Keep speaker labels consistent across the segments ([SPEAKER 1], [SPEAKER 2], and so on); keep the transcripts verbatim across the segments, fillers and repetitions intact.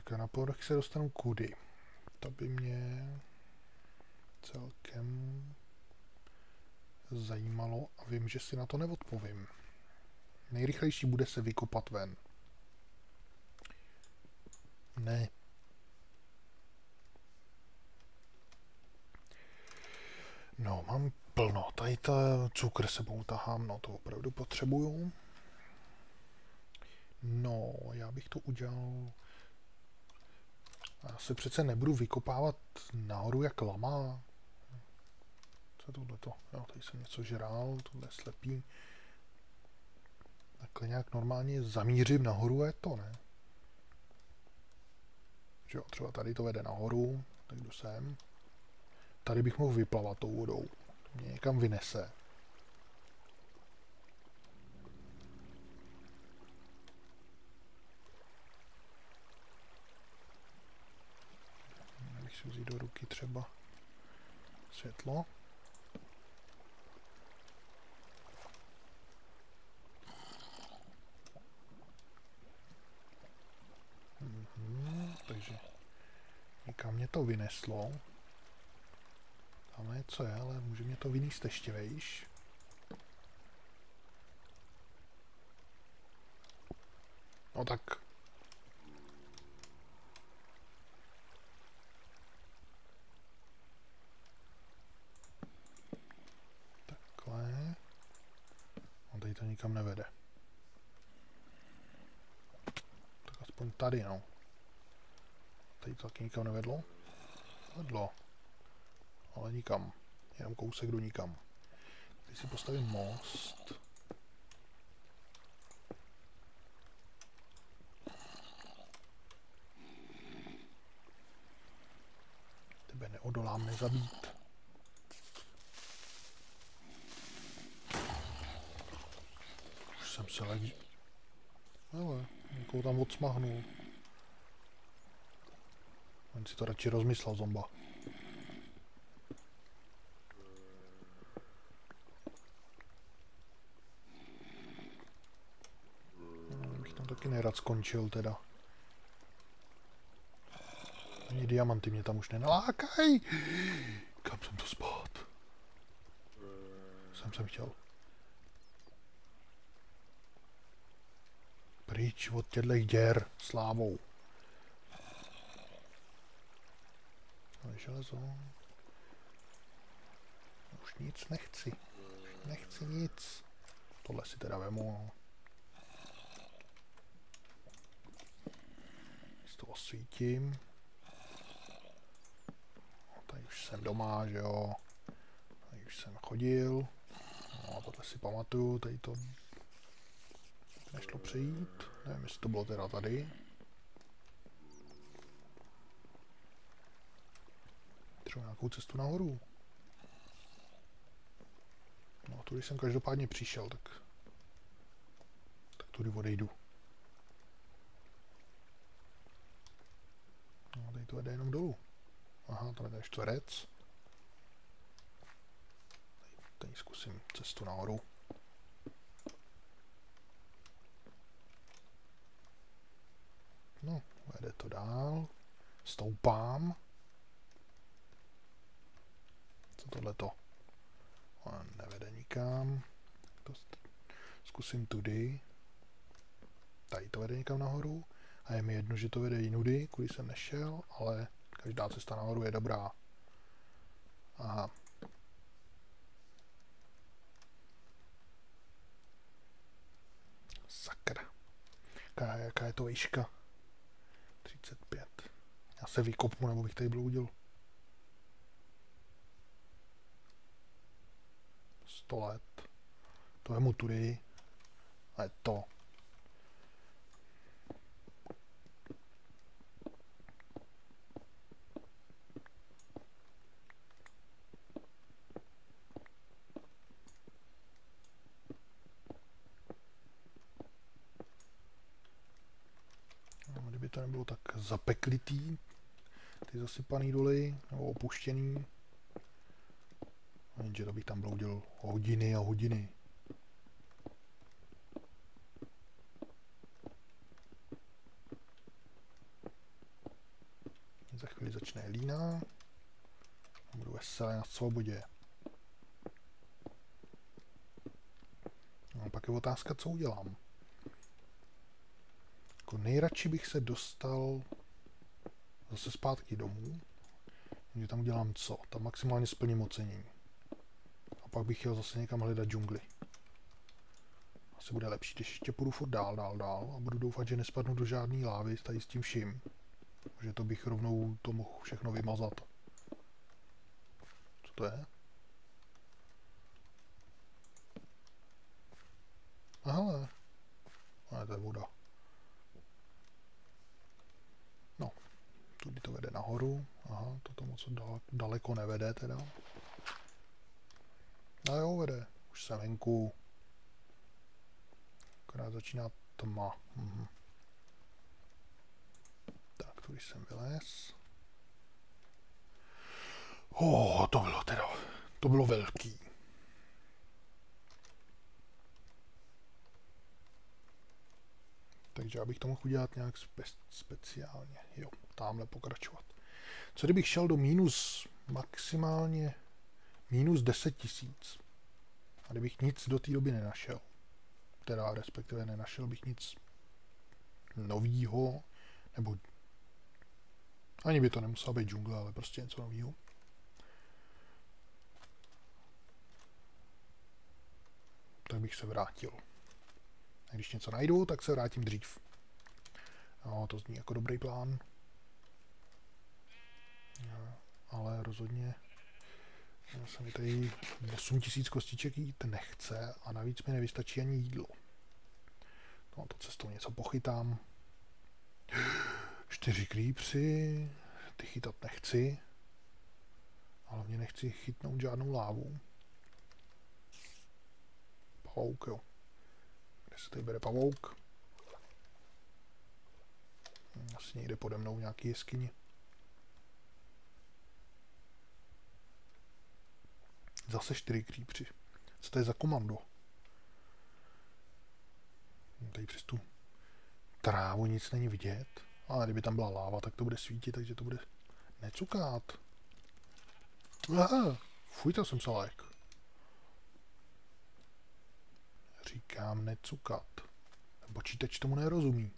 [SPEAKER 1] Tak a na povrch se dostanu kudy. To by mě celkem zajímalo a vím, že si na to neodpovím. Nejrychlejší bude se vykopat ven. Ne. No, mám plno. Tady ta cukr sebou tahám, no to opravdu potřebuju. No, já bych to udělal... Já se přece nebudu vykopávat nahoru jak lama. Co je tohleto? Jo, tady jsem něco žrál, tohle je slepý. Takhle nějak normálně zamířím nahoru a je to, ne? Že jo, třeba tady to vede nahoru, tak jdu sem. Tady bych mohl vyplavat tou vodou. To mě někam vynese. Bych si vzít do ruky třeba světlo. Mhm, takže někam mě to vyneslo. Tam je co je, ale může mě to vynést ještě vejš. No tak. Takhle. No tady to nikam nevede. Tak aspoň tady, no. Tady to taky nikam nevedlo. Vedlo. Ale nikam. Jenom kousek do nikam. Teď si postavím most. Tebe neodolám nezabít. Už jsem se legí. Ale někoho tam odsmahnul. On si to radši rozmyslel, zomba. Bych tam taky nerad skončil teda. Ani diamanty mě tam už nenalákají. Kam jsem to spát? Jsem jsem chtěl. Pryč od těchto děr slávou. Ale železo. Už nic nechci. Už nechci nic. Tohle si teda vemu. No. Si to osvítím. No, tady už jsem doma, že jo. Tady už jsem chodil. No, tohle si pamatuju. Tady to nešlo přejít. Nevím, jestli to bylo teda tady. Třeba nějakou cestu nahoru. No, tudy jsem každopádně přišel, tak... Tak tudy odejdu. No, tady to vede jenom dolů. Aha, to vede čtverec. Tady, tady zkusím cestu nahoru. No, vede to dál. Stoupám. Co tohleto? On nevede nikam. To zkusím tudy. Tady to vede někam nahoru. A je mi jedno, že to vede jinudy, kudy jsem nešel, ale každá cesta nahoru je dobrá. Aha. Sakra. Jaká, jaká je to výška? třicet pět. Já se vykopnu, nebo bych tady bloudil. sto let. To vemu tudy. A je to. No, kdyby to nebylo tak zapeklitý, ty zasypaný doly, nebo opuštěný, jenže to bych tam bloudil hodiny a hodiny. začne lína. Budu veselý na svobodě. No a pak je otázka, co udělám. Jako nejradši bych se dostal zase zpátky domů. Takže tam udělám co? Tam maximálně splním ocenění. A pak bych chtěl zase někam hledat džungli. Asi bude lepší, když ještě půjdu furt dál, dál, dál a budu doufat, že nespadnu do žádný lávy tady s tím vším. Že to bych rovnou to mohl všechno vymazat. Co to je? Aha, ale to je voda. No, tudy to vede nahoru. Aha, to moc daleko nevede teda. No jo, vede. Už jsem venku. Akorát začíná tma. Mhm. Tak, tudy jsem vylez. Oh, to bylo teda, to bylo velký. Takže abych to mohl udělat nějak spe speciálně. Jo, tamhle pokračovat. Co kdybych šel do mínus maximálně minus deset tisíc. A kdybych nic do té doby nenašel. Teda respektive nenašel bych nic novýho, nebo ani by to nemusela být džungle, ale prostě něco novýho. Tak bych se vrátil. A když něco najdu, tak se vrátím dřív. No, to zní jako dobrý plán. No, ale rozhodně se mi tady osm tisíc kostiček jít nechce a navíc mi nevystačí ani jídlo. No, to cestou něco pochytám. Čtyři creepsy, ty chytat nechci. Ale mě nechci chytnout žádnou lávu. Pavouk, jo. Kde se tady bere pavouk? Asi někde pode mnou nějaký jeskyni. Zase čtyři creepři. Co to je za komando? Tady přes tu trávu nic není vidět. Ale kdyby tam byla láva, tak to bude svítit, takže to bude necukat. Aha, fuj, to jsem salek. Říkám necukat. Počítač tomu nerozumí.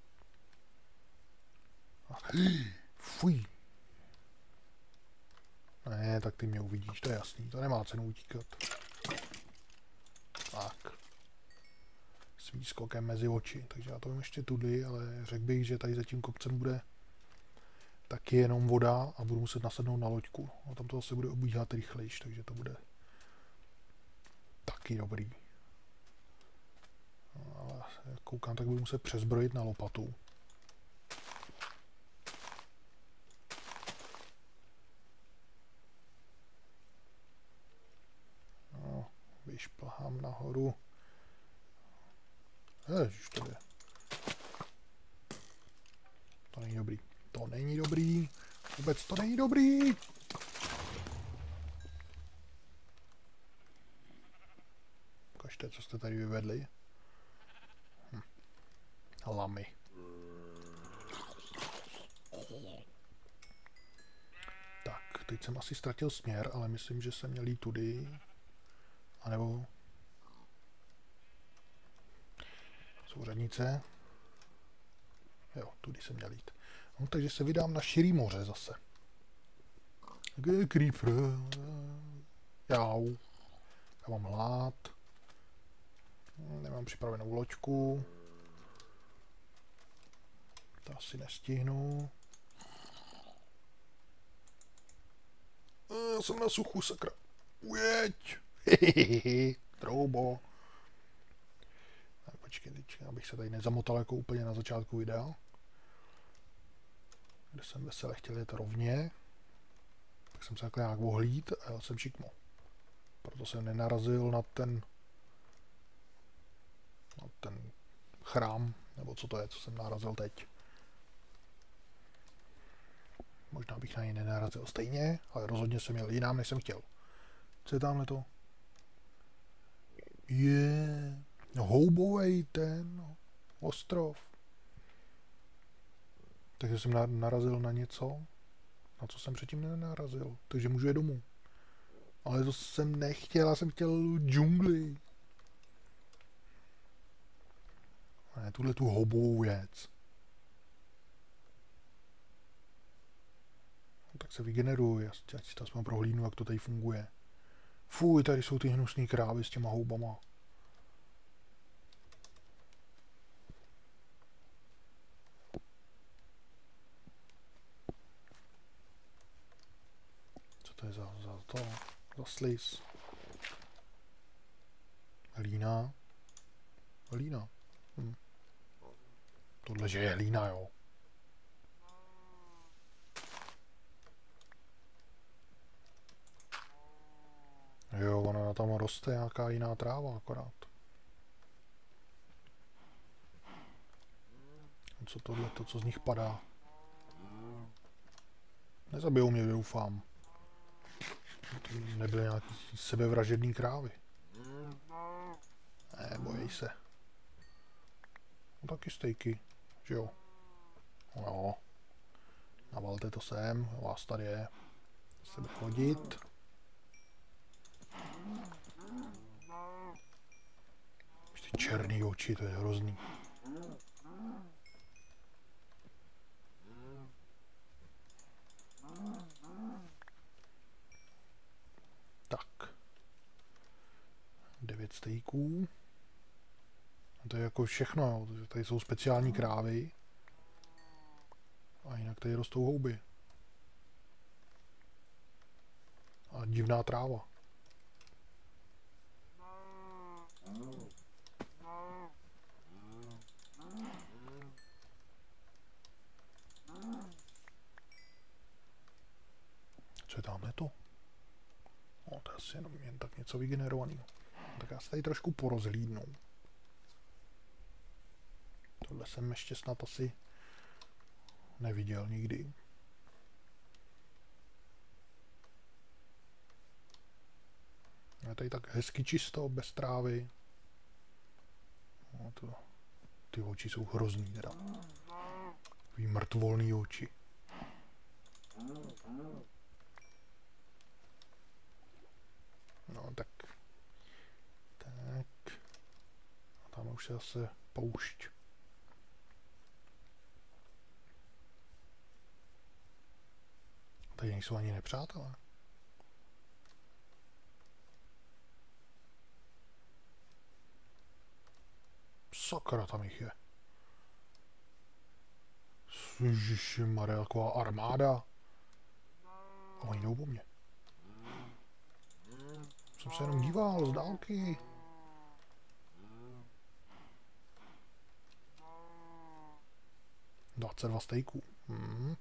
[SPEAKER 1] Fuj. Ne, tak ty mě uvidíš, to je jasný, to nemá cenu utíkat. Tak. S výskokem mezi oči, takže já to vím ještě tudy, ale řekl bych, že tady za tím kopcem bude taky jenom voda a budu muset nasednout na loďku. A tam to zase bude obíhat rychlejš, takže to bude taky dobrý. No, ale jak koukám, tak budu muset přezbrojit na lopatu. No, vyšplhám nahoru. Ježiš, to je. To není dobrý. To není dobrý. Vůbec to není dobrý. Ukažte, co jste tady vyvedli. Hm. Lamy. Tak, teď jsem asi ztratil směr, ale myslím, že jsem měl jít tudy. A nebo... Souřadnice. Jo, tudy jsem měl jít. No, takže se vydám na širý moře zase. Creeper. Jau. Já mám hlad. Nemám připravenou loďku. To asi nestihnu. Já jsem na suchu, sakra. Ujeď. Hehehe. Troubo. Tak počkej, teď, abych se tady nezamotal jako úplně na začátku videa. Kde jsem veselé chtěl jet rovně. Tak jsem se takhle nějak ohlíd a jel jsem šikmo. Proto jsem nenarazil na ten na ten chrám, nebo co to je, co jsem narazil teď. Možná bych na něj nenarazil stejně, ale rozhodně jsem jel jinam, než jsem chtěl. Co je tamhle to? Je houbovej ten ostrov. Takže jsem narazil na něco. na co jsem předtím nenarazil. Takže můžu jít domů. Ale to jsem nechtěl, já jsem chtěl džungli. A ne tuhle tu hobovou věc. No, tak se vygeneruji, ať si to aspoň prohlídnu, jak to tady funguje. Fuj, tady jsou ty hnusný krávy s těma houbama. Co to je za, za to? Za sliz. Lína. Lína. Hm. Tohle, že je lína, jo. Jo, ona tam roste nějaká jiná tráva akorát. A co tohle, to, co z nich padá? Nezabijou mě, doufám. To nebyly nějaký sebevražedný krávy. Ne, bojí se. No taky stejky, že jo? No jo. Navalte to sem, vás tady je. Se bude chodit. Ty černý oči, to je hrozný. Tak. Devět stejků. A to je jako všechno, jo. Tady jsou speciální krávy. A jinak tady rostou houby. A divná tráva. Co je tamhle to? No, to je asi jenom jen tak něco vygenerovaného. Tak já se tady trošku porozhlídnu. Tohle jsem ještě snad asi neviděl nikdy. Je tady tak hezky čisto, bez trávy. No, to, ty oči jsou hrozný teda. Takový mrtvolný oči. No tak. Tak. A tam už se zase poušť. Tady nejsou ani nepřátelé. Sakra, tam jich je. Ježišmarja, taková armáda. A oni jdou po mně. Jsem se jenom díval z dálky. dvacet dva stejků. Hmm.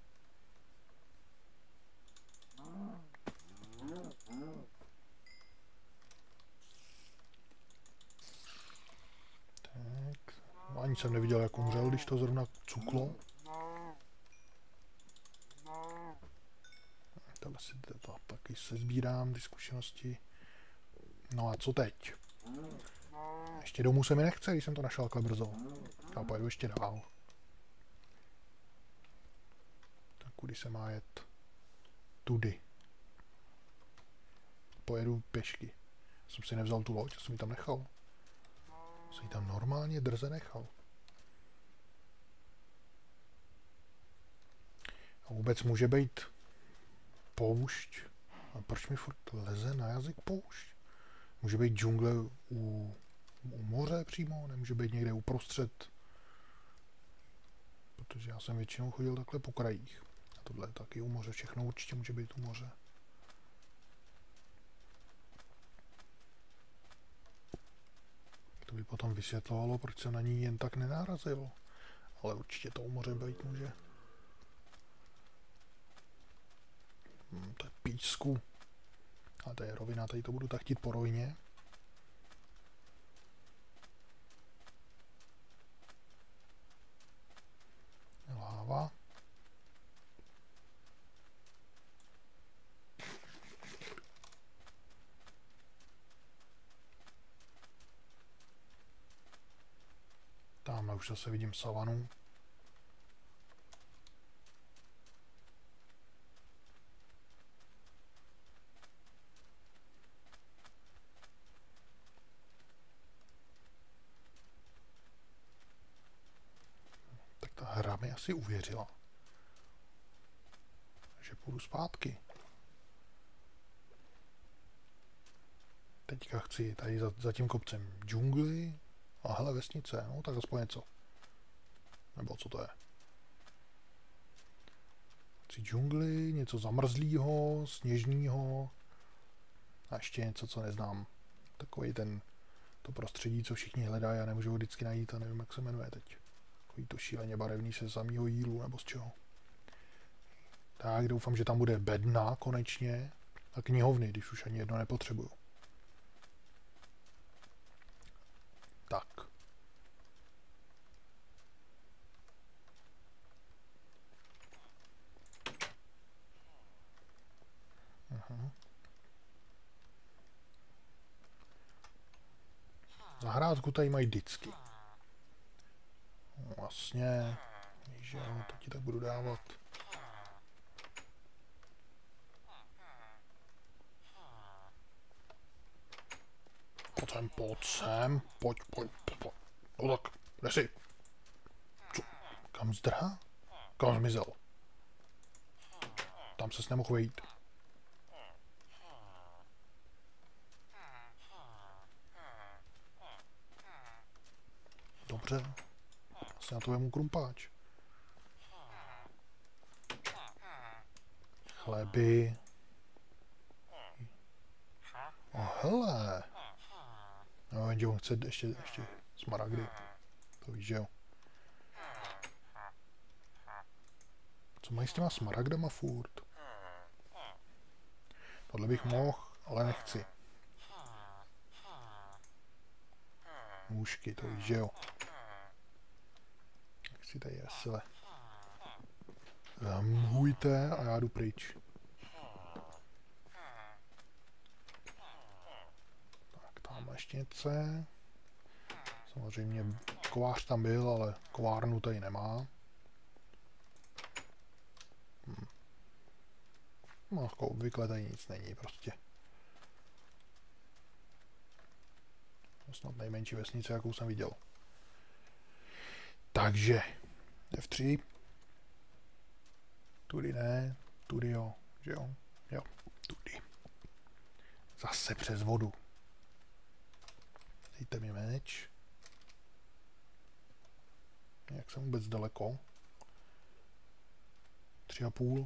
[SPEAKER 1] Tak. No, ani jsem neviděl, jak umřel, když to zrovna cuklo. Tam si to, taky se sbírám ty zkušenosti. No a co teď? Ještě domů se mi nechce, když jsem to našel takhle brzo. Já pojedu ještě dál. Tak kudy se má jet? Tudy. Pojedu pěšky. Jsem si nevzal tu loď, jsem ji tam nechal. Jsem ji tam normálně drze nechal. A vůbec může být poušť. A proč mi furt leze na jazyk poušť? Může být džungle u, u moře přímo, nemůže být někde uprostřed. Protože já jsem většinou chodil takhle po krajích. A tohle je taky u moře, všechno určitě může být u moře. To by potom vysvětlovalo, proč se na ní jen tak nenárazil. Ale určitě to u moře být může. Hmm, to je písku. A to je rovina, tady to budu tak chtít po rovině. Láva. Tamhle už zase vidím savanu. hra mi asi uvěřila, že půjdu zpátky. Teďka chci tady za, za tím kopcem džungli a hele vesnice, no tak aspoň něco. Nebo co to je? Chci džungli, něco zamrzlýho, sněžného a ještě něco, co neznám. Takový ten, to prostředí, co všichni hledají a nemůžou vždycky najít a nevím, jak se jmenuje teď. Takový to šíleně barevný se samýho jílu nebo z čeho. Tak doufám, že tam bude bedna konečně a knihovny, když už ani jedno nepotřebuju. Tak. Aha. Zahrádku tady mají vždycky. Vlastně, víš, jo, to ti tak budu dávat. Pojď sem, pojď sem, pojď, pojď, pojď. No tak, kde jsi? Co? Kam zdrhá? Kam zmizel? Tam ses nemohl vejít. Dobře. Asi na to vemu krumpáč. Chleby. O hele. No, jenže on chce ještě, ještě smaragdy. To víš, že jo. Co mají s těma smaragdama furt? Tohle bych mohl, ale nechci. Nůžky, to víš, že jo. Chci tady vesele. Zamhujte a já jdu pryč. Tak, tam ještě něco. Samozřejmě kovář tam byl, ale kovárnu tady nemá. Hm. No, jako obvykle tady nic není prostě. To snad nejmenší vesnice, jakou jsem viděl. Takže F tři. Tudy ne, tudy jo, že jo, jo, tudy. Zase přes vodu. Dejte mi meč. Jak jsem vůbec daleko? Tři a půl.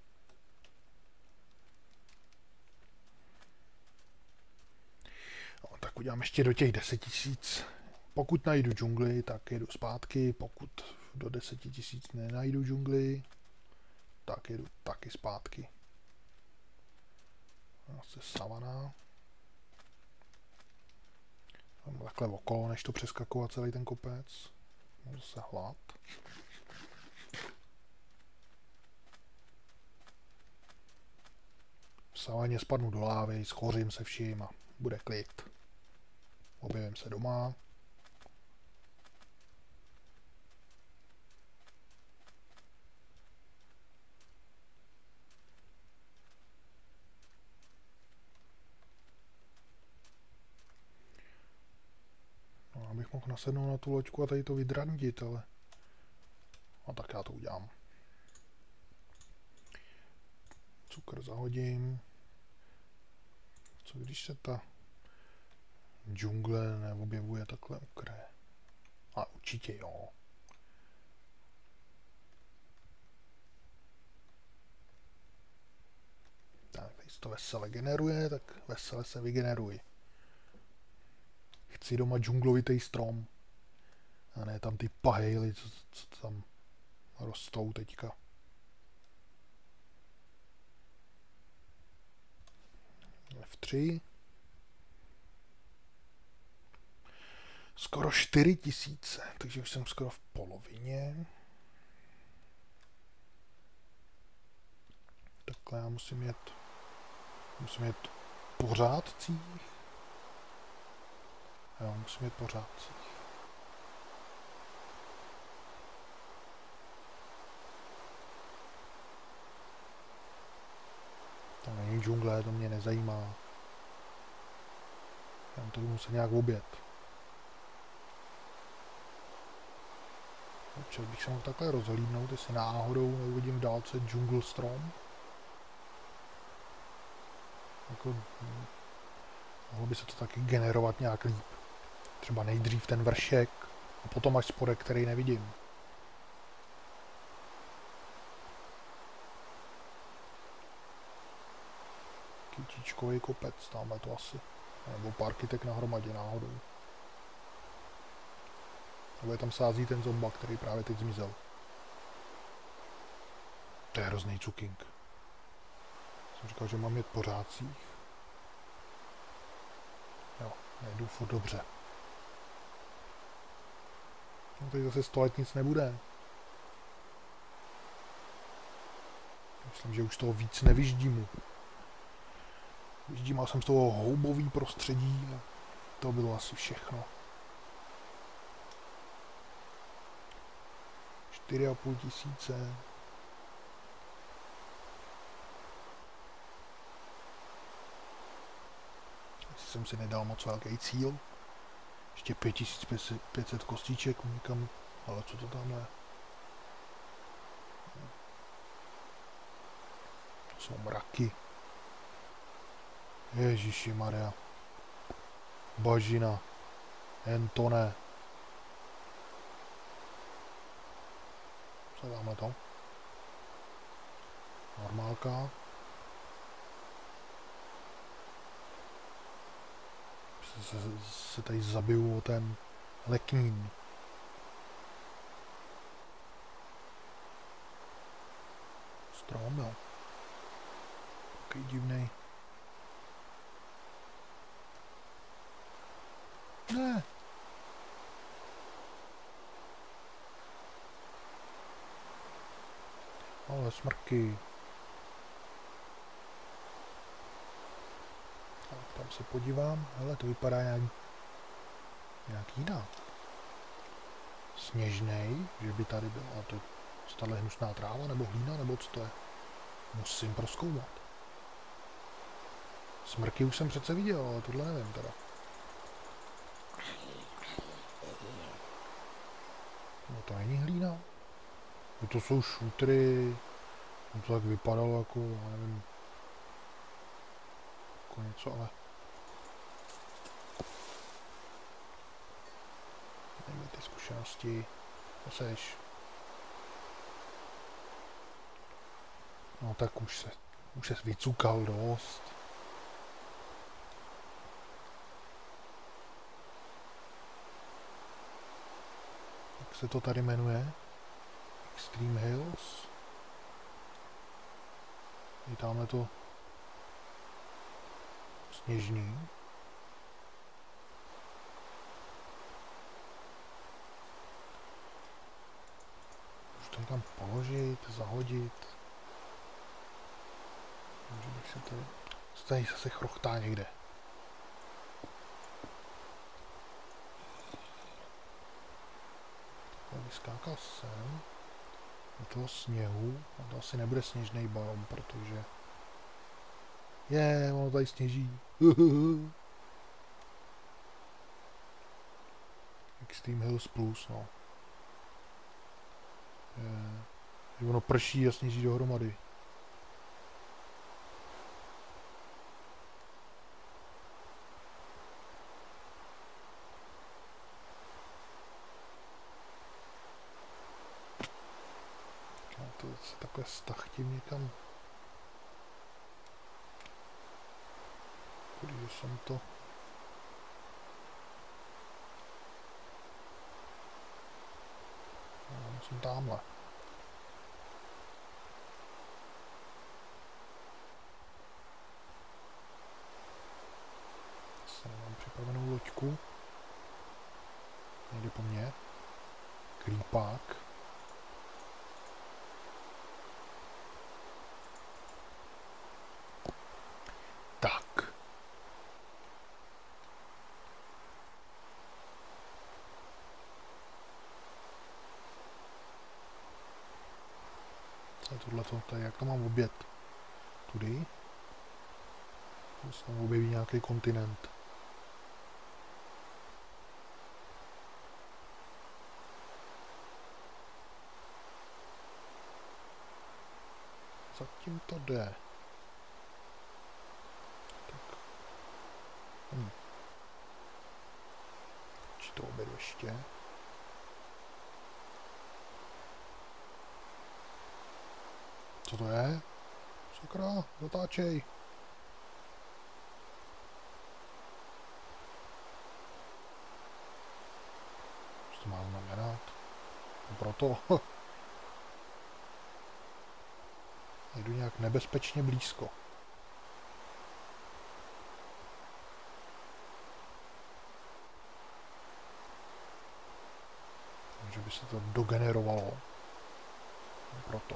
[SPEAKER 1] No, tak udělám ještě do těch deset tisíc. Pokud najdu džungli, tak jedu zpátky. Pokud do deseti tisíc nenajdu džungli, tak jedu taky zpátky. Zase savana. Mám takhle okolo, než to přeskakovat celý ten kopec. Mám zase hlad. V savaně spadnu do lávy, schořím se vším a bude klid. Objevím se doma. No, abych mohl nasednout na tu loďku a tady to vydrandit, ale... No tak já to udělám. Cukr zahodím. Co když se ta džungle neobjevuje takhle u kraje? A určitě jo. Tak, tady se to vesele generuje, tak vesele se vygeneruje. Chci doma džunglovitý strom. A ne tam ty pahejly, co, co tam rostou teďka. F tři. Skoro čtyři tisíce, takže už jsem skoro v polovině. Takhle já musím jet, musím jet po řádcích. Jo, musím jet po řádcích. To není džungle, to mě nezajímá. Já to jdu muset nějak obět. Čel bych se mohl takhle rozhlídnout, jestli náhodou neuvidím v dálce Jungle Strom. Jako, hm, mohlo by se to taky generovat nějak líp. Třeba nejdřív ten vršek a potom až spodek, který nevidím. Kytíčkový kopec, tamhle to asi. Nebo parkytek na hromadě náhodou. Nebo je tam sází ten zomba, který právě teď zmizel. To je hrozný cukink. Jsem říkal, že mám jet po řádcích. Jo, nejdu furt dobře. No teď zase sto let nic nebude. Myslím, že už toho víc nevyždím. Vyždímal jsem z toho houbový prostředí a to bylo asi všechno. čtyři a půl tisíce. Asi jsem si nedal moc velký cíl. Ještě pět tisíc pět set kostiček někam. Ale co to tam je? To jsou mraky. Ježiši Maria. Bažina. Jen to ne. Co dáme to? Normálka. Se, se, se tady zabiju o ten leknín. Strom, jo. Takový divnej. Ne. Ale smrky. Tak, tam se podívám. Hele, to vypadá nějak, nějak jinak. Sněžnej, že by tady byla to stále hnusná tráva, nebo hlína, nebo co to je. Musím prozkoumat. Smrky už jsem přece viděl, ale tohle nevím teda. No to není hlína. No to jsou šutry. No to tak vypadalo jako, já nevím. Jako něco, ale... Nejme ty zkušenosti. To seš. No tak už se, už se vycukal dost. Jak se to tady jmenuje? Extreme Hills. I tamhle to sněžný. Můžu to někam položit, zahodit. Můžu bych si tady... Tady zase chrochtá někde. Takhle vyskákal sem. Do toho sněhu. A to asi nebude sněžný biom, protože... Je, ono tady sněží. Extreme Hills Plus, no. Je. Ono prší a sněží dohromady. To se takhle stachtím někam. Když jsem to... No, jsem tamhle. Zase nemám připravenou loďku. Nejde po mně. Klípák. Tak. A tohleto, tady jak to mám obět? Tudy? Se tam objeví nějaký kontinent. Zatím to jde. Tak. Hm. Či to oběd ještě. Co to je? Sakra, zatáčej. Co to má znamenat? No proto. Jdu nějak nebezpečně blízko. Takže by se to dogenerovalo. No proto.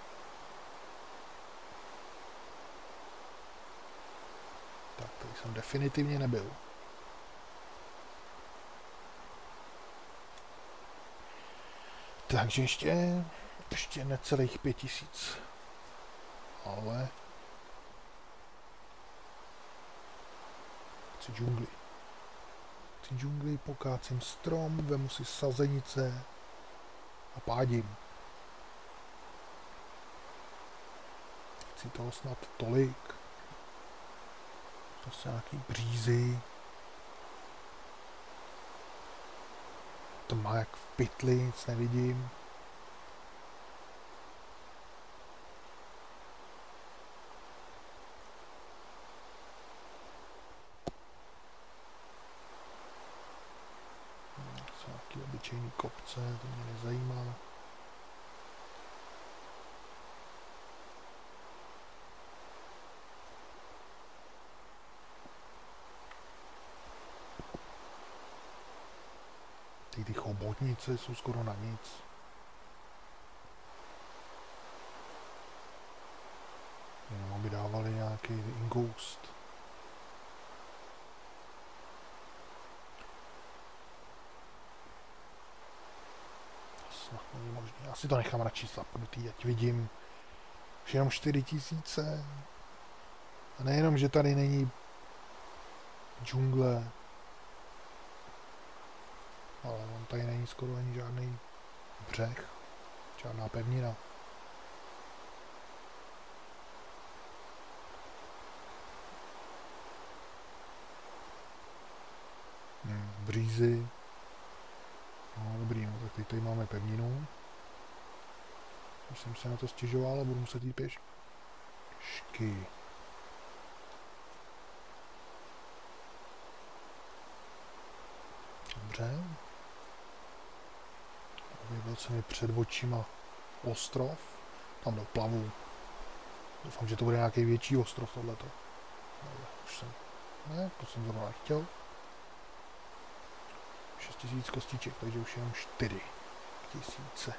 [SPEAKER 1] Tak, tady jsem definitivně nebyl. Takže ještě, ještě necelých pět tisíc. Ale chci džungli. Chci džungli, pokácím strom, vemu si sazenice a pádím. Chci toho snad tolik. Zase nějaký břízy. To má jak v pytli, nic nevidím. Nějaký obyčejný kopce, to mě nezajímá. Ty, ty chobotnice jsou skoro na nic. Jenom aby dávali nějaký ingoust. Snad není možné. Asi to nechám radši zapnutý, ať vidím. Už jenom čtyři tisíce. A nejenom, že tady není džungle, ale on tady není skoro ani žádný břeh, žádná pevnina. Hmm, břízy. No dobrý, no tak teď tady máme pevninu. Už jsem se na to stěžoval a budu muset jít pěšky. Dobře. Objevil se mi před očima ostrov. Tam doplavu. Doufám, že to bude nějaký větší ostrov tohleto. Dobre, už jsem... Ne, to jsem zrovna nechtěl. šest tisíc kostiček, takže už jenom čtyři tisíce.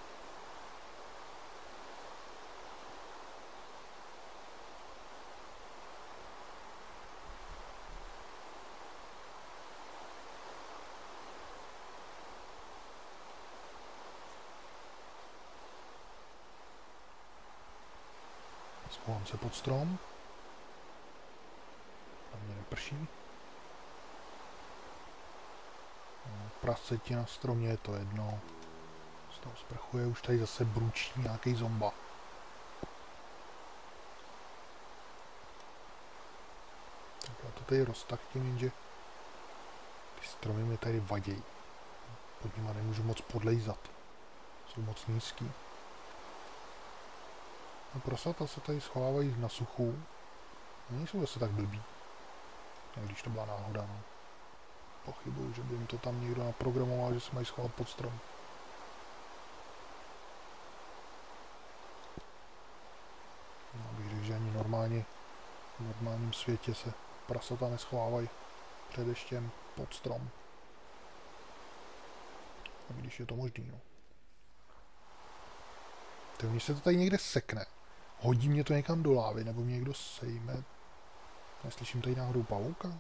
[SPEAKER 1] Schovám se pod strom. Na mě neprší. No, praseti na stromě je to jedno. Z toho sprchuje, už tady zase bručí nějaký zomba. Tak já to tady roztaktím, jenže ty stromy mi tady vadějí. Pod nima nemůžu moc podlejzat. Jsou moc nízký. No prasata se tady schovávají na suchu. Nejsou zase tak blbí. Když to byla náhoda, no. Pochybuju, že by jim to tam někdo naprogramoval, že se mají schovat pod strom. No, bych řekl, že ani normálně v normálním světě se prasata neschovávají před deštěm pod strom. A když je to možný, no. To když se to tady někde sekne, hodí mě to někam do lávy, nebo mě někdo sejme. Neslyším tady náhodou pavouka?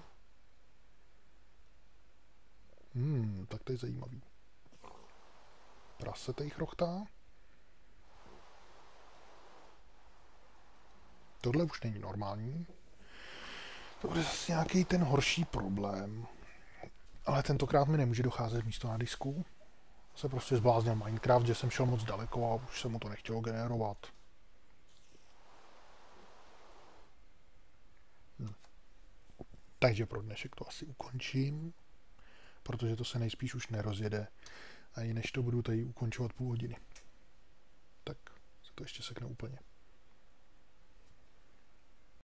[SPEAKER 1] Hmm, tak to je zajímavý. Prase tady chrochtá. Tohle už není normální. To bude zase nějaký ten horší problém. Ale tentokrát mi nemůže docházet místo na disku. Se prostě zbláznil Minecraft, že jsem šel moc daleko a už se mu to nechtělo generovat. Takže pro dnešek to asi ukončím, protože to se nejspíš už nerozjede. A i než to budu tady ukončovat půl hodiny. Tak se to ještě sekne úplně.